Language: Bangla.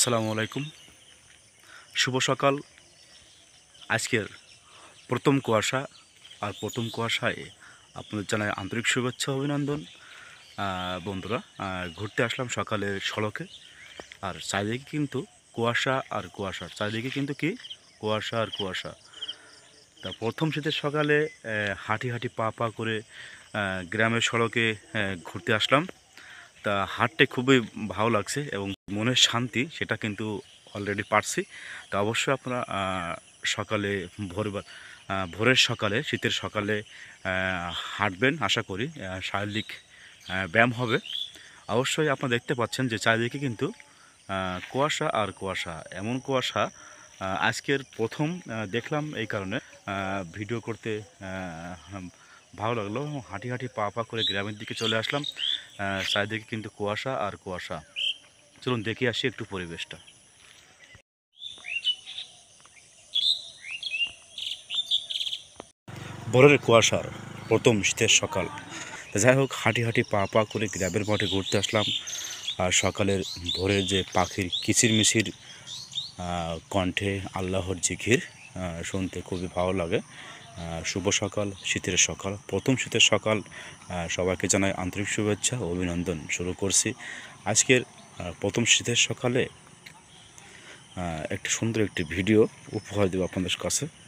আসসালামু আলাইকুম। শুভ সকাল। আজকের প্রথম কুয়াশা, আর প্রথম কুয়াশায় আপনাদের জানাই আন্তরিক শুভেচ্ছা অভিনন্দন। বন্ধুরা, ঘুরতে আসলাম সকালের সড়কে, আর চারিদিকে কিন্তু কুয়াশা আর কুয়াশা, চারিদিকে কিন্তু কি কুয়াশা আর কুয়াশা। তা প্রথম শীতের সকালে হাঁটি হাঁটি পা পা করে গ্রামের সড়কে ঘুরতে আসলাম। তা হাঁটতে খুবই ভালো লাগছে এবং মনের শান্তি সেটা কিন্তু অলরেডি পাচ্ছি। তা অবশ্যই আপনারা সকালে ভোরের সকালে, শীতের সকালে হাঁটবেন, আশা করি শারীরিক ব্যায়াম হবে। অবশ্যই আপনারা দেখতে পাচ্ছেন যে চারিদিকে কিন্তু কুয়াশা আর কুয়াশা, এমন কুয়াশা আজকের প্রথম দেখলাম। এই কারণে ভিডিও করতে ভালো লাগলো এবং হাঁটি হাঁটি পা পা করে গ্রামের দিকে চলে আসলাম। চারিদিকে কিন্তু কুয়াশা আর কুয়াশা। চলুন দেখে আসি একটু পরিবেশটা। ভোরের কুয়াশার প্রথম শীতের সকাল। যাই হোক, হাঁটি হাঁটি পা পা করে গ্রামের মাঠে ঘুরতে আসলাম। আর সকালের ভোরের যে পাখির কিচিরমিচির কণ্ঠে আল্লাহর জিকির শুনতে খুবই ভালো লাগে। শুভ সকাল, শীতের সকাল, প্রথম শীতের সকাল। সবাইকে জানাই আন্তরিক শুভেচ্ছা ও অভিনন্দন। শুরু করছি আজকের প্রথম শীতের সকালে একটি সুন্দর একটি ভিডিও উপহার দেব আপনাদের কাছে।